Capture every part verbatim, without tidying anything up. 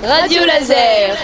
Radio Laser.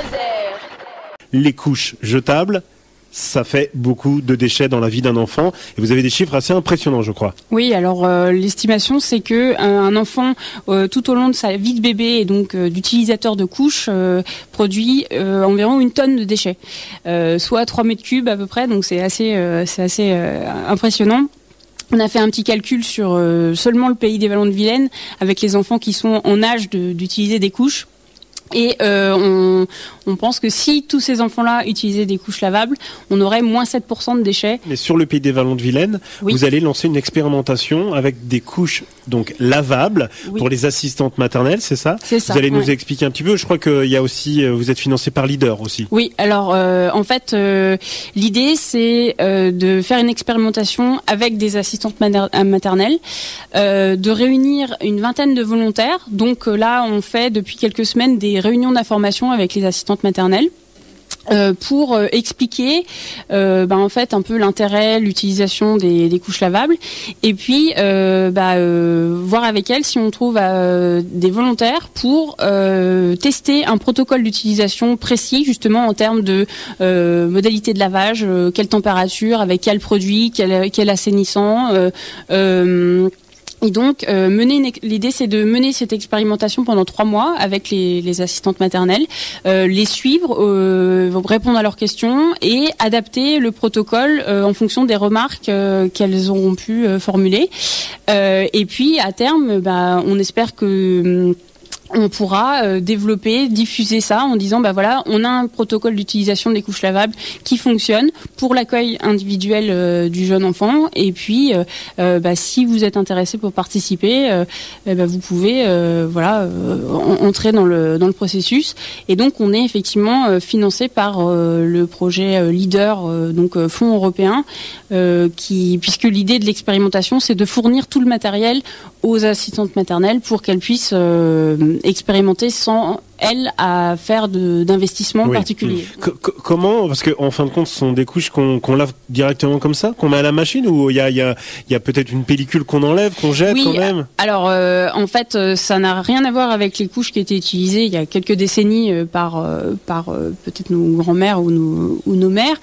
Les couches jetables, ça fait beaucoup de déchets dans la vie d'un enfant. Et vous avez des chiffres assez impressionnants, je crois. Oui, alors euh, l'estimation, c'est que un enfant, euh, tout au long de sa vie de bébé et donc euh, d'utilisateur de couches, euh, produit euh, environ une tonne de déchets, euh, soit trois mètres cubes à peu près. Donc c'est assez, euh, c'est assez euh, impressionnant. On a fait un petit calcul sur euh, seulement le pays des Vallons de Vilaine, avec les enfants qui sont en âge de, d'utiliser des couches. Et euh, on, on pense que si tous ces enfants-là utilisaient des couches lavables, on aurait moins sept pour cent de déchets. Mais sur le pays des Vallons de Vilaine, oui. Vous allez lancer une expérimentation avec des couches donc lavables, oui. Pour les assistantes maternelles, c'est ça ? C'est ça. Vous allez nous ouais. expliquer un petit peu. Je crois qu'il y a aussi, vous êtes financé par Leader aussi. Oui. Alors euh, en fait, euh, l'idée c'est euh, de faire une expérimentation avec des assistantes maternelles, euh, de réunir une vingtaine de volontaires. Donc euh, là, on fait depuis quelques semaines des réunions d'information avec les assistantes maternelles euh, pour euh, expliquer euh, bah, en fait un peu l'intérêt, l'utilisation des, des couches lavables et puis euh, bah, euh, voir avec elles si on trouve euh, des volontaires pour euh, tester un protocole d'utilisation précis justement en termes de euh, modalité de lavage, euh, quelle température, avec quel produit, quel, quel assainissant euh, euh, Et donc, euh, mener une, l'idée, c'est de mener cette expérimentation pendant trois mois avec les, les assistantes maternelles, euh, les suivre, euh, répondre à leurs questions et adapter le protocole euh, en fonction des remarques euh, qu'elles auront pu euh, formuler. Euh, et puis, à terme, bah, on espère que on pourra euh, développer, diffuser ça en disant bah voilà, on a un protocole d'utilisation des couches lavables qui fonctionne pour l'accueil individuel euh, du jeune enfant et puis euh, euh, bah, si vous êtes intéressé pour participer, euh, eh bah, vous pouvez euh, voilà euh, entrer dans le dans le processus et donc on est effectivement euh, financé par euh, le projet euh, Leader euh, donc euh, fonds européen euh, qui puisque l'idée de l'expérimentation c'est de fournir tout le matériel aux assistantes maternelles pour qu'elles puissent euh, expérimenter sans elles à faire de, d'investissements oui. particuliers. C- c- comment, parce qu'en fin de compte, ce sont des couches qu'on, qu'on lave directement comme ça, qu'on met à la machine, ou il y a, y a, y a peut-être une pellicule qu'on enlève, qu'on jette oui, quand même ? Alors, euh, en fait, ça n'a rien à voir avec les couches qui étaient utilisées il y a quelques décennies euh, par, euh, par euh, peut-être nos grands-mères ou nos, ou nos mères.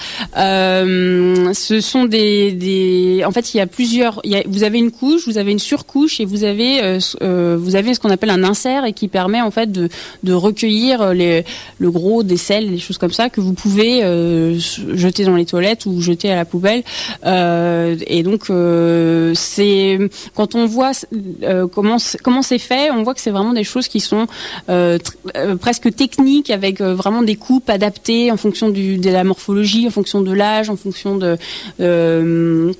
Euh, ce sont des, des... En fait, il y a plusieurs... Il y a, vous avez une couche, vous avez une surcouche, et vous avez, euh, euh, vous avez ce qu'on appelle un insert, et qui permet en fait de, de recueillir les, le gros des selles, des choses comme ça que vous pouvez euh, jeter dans les toilettes ou jeter à la poubelle. Euh, et donc euh, c'est quand on voit euh, comment c'est, comment c'est fait, on voit que c'est vraiment des choses qui sont euh, tr- euh, presque techniques avec euh, vraiment des coupes adaptées en fonction du, de la morphologie, en fonction de l'âge, en fonction de euh,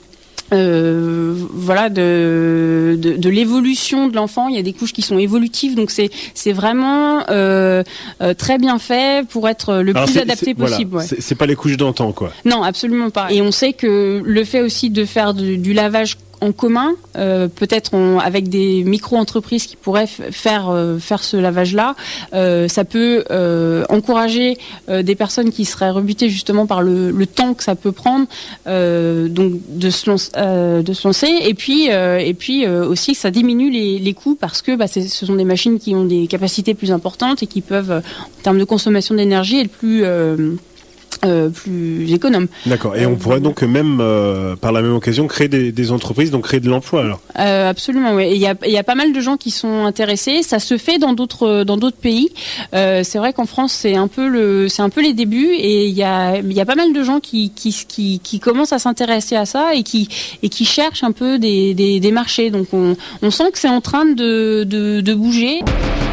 Euh, voilà de, de de l'évolution de l'enfant. Il y a des couches qui sont évolutives, donc c'est c'est vraiment euh, euh, très bien fait pour être le Alors plus c'est, adapté c'est, possible. Voilà. Ouais. C'est, c'est pas les couches d'antan, quoi. Non, absolument pas. Et on sait que le fait aussi de faire du, du lavage en commun, euh, peut-être on, avec des micro-entreprises qui pourraient f- faire euh, faire ce lavage-là, euh, ça peut euh, encourager euh, des personnes qui seraient rebutées justement par le, le temps que ça peut prendre, euh, donc de se lancer, euh, de se lancer. Et puis euh, et puis euh, aussi ça diminue les, les coûts parce que bah, c'est, ce sont des machines qui ont des capacités plus importantes et qui peuvent, en termes de consommation d'énergie, être plus euh, Euh, plus économe. D'accord. Et euh, on pourrait donc même, euh, par la même occasion, créer des, des entreprises, donc créer de l'emploi alors. Euh, absolument, oui. Il y a, il y a pas mal de gens qui sont intéressés. Ça se fait dans d'autres, dans d'autres pays. Euh, c'est vrai qu'en France, c'est un peu le, c'est un peu les débuts, et il y a, il y a pas mal de gens qui, qui, qui, qui commencent à s'intéresser à ça et qui, et qui cherchent un peu des, des, des marchés. Donc on, on sent que c'est en train de, de, de bouger.